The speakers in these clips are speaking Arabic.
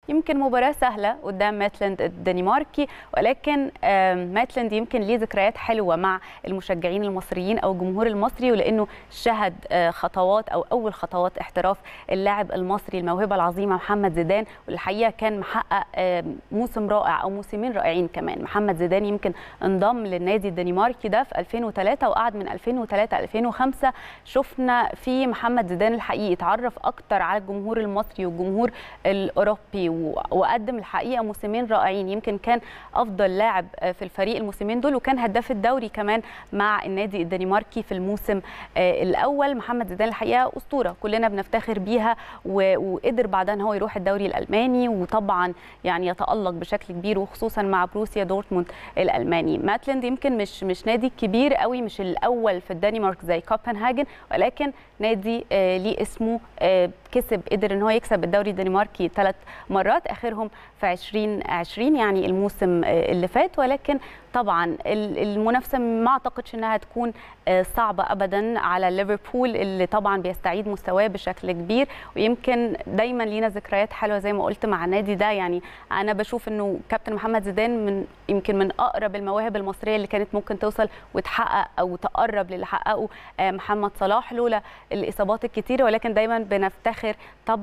يمكن مباراة سهلة قدام ماتلاند الدنماركي، ولكن ماتلاند يمكن ليه ذكريات حلوة مع المشجعين المصريين أو الجمهور المصري، ولأنه شهد خطوات أو أول خطوات احتراف اللاعب المصري الموهبة العظيمة محمد زيدان، والحقيقة كان محقق موسم رائع أو موسمين رائعين كمان. محمد زيدان يمكن انضم للنادي الدنماركي ده في 2003 وقعد من 2003 2005. شفنا في محمد زيدان الحقيقي اتعرف أكتر على الجمهور المصري والجمهور الأوروبي، وقدم الحقيقه موسمين رائعين. يمكن كان افضل لاعب في الفريق الموسمين دول، وكان هداف الدوري كمان مع النادي الدنماركي في الموسم الاول. محمد زيدان الحقيقه اسطوره كلنا بنفتخر بيها، وقدر بعدها ان هو يروح الدوري الالماني، وطبعا يعني يتالق بشكل كبير وخصوصا مع بروسيا دورتموند الالماني. ماتلاند يمكن مش نادي كبير قوي، مش الاول في الدنمارك زي كوبنهاجن، ولكن نادي ليه اسمه، قدر ان هو يكسب الدوري الدنماركي 3 مرات، اخرهم في 2020 يعني الموسم اللي فات. ولكن طبعا المنافسه ما اعتقدش انها تكون صعبه ابدا على ليفربول اللي طبعا بيستعيد مستواه بشكل كبير، ويمكن دايما لينا ذكريات حلوه زي ما قلت مع النادي ده. يعني انا بشوف انه كابتن محمد زيدان يمكن من اقرب المواهب المصريه اللي كانت ممكن توصل وتحقق او تقرب للي حققه محمد صلاح لولا الاصابات الكتيره، ولكن دايما بنفتخر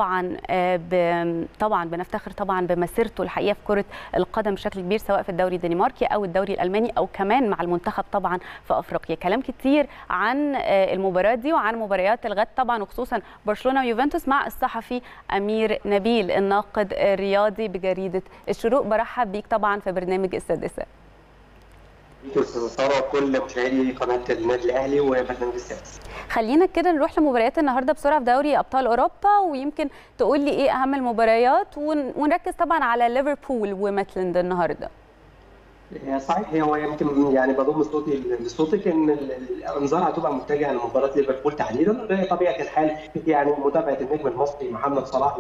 طبعا بمسيرته الحقيقه في كره القدم بشكل كبير، سواء في الدوري الدنماركي او الدوري الالماني او كمان مع المنتخب طبعا في افريقيا. كلام كتير عن المباراه دي وعن مباريات الغد طبعا، وخصوصا برشلونه ويوفنتوس مع الصحفي امير نبيل الناقد الرياضي بجريده الشروق. برحب بيك طبعا في برنامج السادسه. استاذ كل مشاهدي قناه النادي الاهلي وبرنامج السادس. خلينا كده نروح لمباريات النهارده بسرعه في دوري ابطال اوروبا، ويمكن تقول لي ايه اهم المباريات، ونركز طبعا على ليفربول وماتلاند النهارده. صحيح، هو يمكن يعني بضم صوتي لصوتك ان الانظار هتبقى متجهه لمباراه ليفربول تحديدا بطبيعه الحال، يعني متابعه النجم المصري محمد صلاح،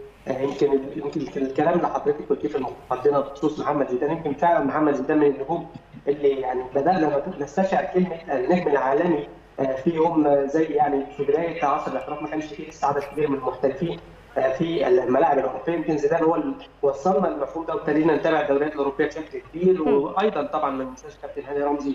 ويمكن الكلام اللي حضرتك قلتيه في المقدمه بخصوص محمد زيدان. يمكن فعلا محمد زيدان من النجوم اللي يعني بدانا نستشعر كلمه النجم العالمي في يوم زي يعني في بدايه عصر الاحتراف ما كانش فيه لسه عدد كبير من المحترفين في الملاعب الاوروبيه. يمكن زيدان هو اللي وصلنا المفهوم ده وابتدينا نتابع الدوريات الاوروبيه بشكل كبير، وايضا طبعا ما ننساش كابتن هاني رمزي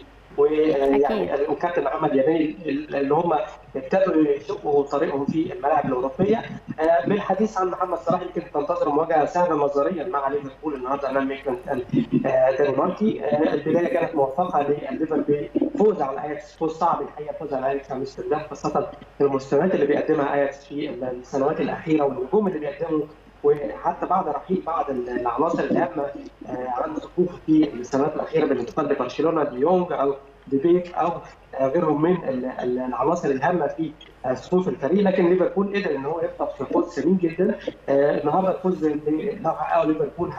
ويعني وكابتن محمد يمين اللي هم ابتدوا يشقوا طريقهم في الملاعب الاوروبيه. بالحديث عن محمد صلاح، يمكن تنتظر مواجهه سهله نظريا مع ليفربول النهارده امام ماتلاند الدنماركي. البدايه كانت موفقه لليفر بفوز على اياكس، فوز صعب الحقيقه، فوز على اياكس امستردام، خاصه المستويات اللي بيقدمها اياكس في السنوات الاخيره والنجوم اللي بيقدموا، وحتى بعد رحيل بعض العناصر الهامه عن صفوف في السنوات الاخيره بالانتقال لبرشلونه، ديونج او ديبيك او غيرهم من العناصر الهامه في صفوف الفريق. لكن ليفربول قدر ان هو يخطف في فوز سمين جدا. النهارده الفوز اللي حققه ليفربول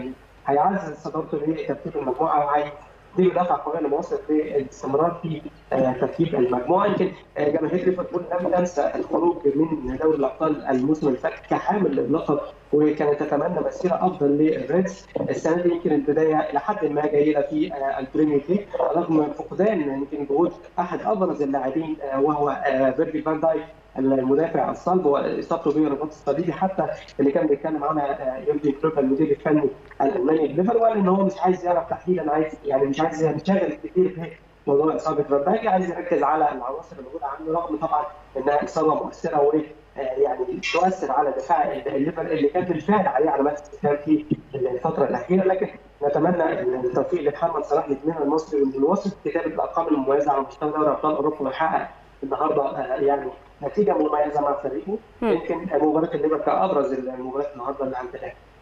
هيعزز صدارته لترتيب المجموعه، وهيديله دفعه قويه لمواصله الاستمرار في ترتيب المجموعه. يمكن جماهير ليفربول لم تنسى الخروج من دوري الابطال الموسم اللي فات كحامل للقب، وكانت تتمنى مسيره افضل للريدز السنه دي. يمكن البدايه الى حد ما جيده في البريمير ليج رغم فقدان يمكن جهود احد ابرز اللاعبين وهو فيرجيل فان دايك المدافع الصلب، واصابته بالرباط الصليبي حتى اللي كان بيتكلم عنها يورجن كلوب المدير الفني الالماني لليفر، وقال ان هو مش عايز يعرف تحديدا، مش عايز ينشغل كتير في موضوع اصابه فان دايك، عايز يركز على العناصر الموجوده عنده، رغم طبعا انها اصابه مؤثره يعني تؤثر على دفاع الليفر اللي كان بالفعل عليه علامات استفهام في الفتره الاخيره. لكن نتمنى التوفيق لمحمد صلاح نجمنا المصري، وانه يواصل كتابه الارقام المميزه على مستوى دوري ابطال اوروبا، ويحقق النهارده يعني نتيجه مميزه مع فريقه. يمكن مباراه الليفر كابرز المباريات النهارده اللي عندنا.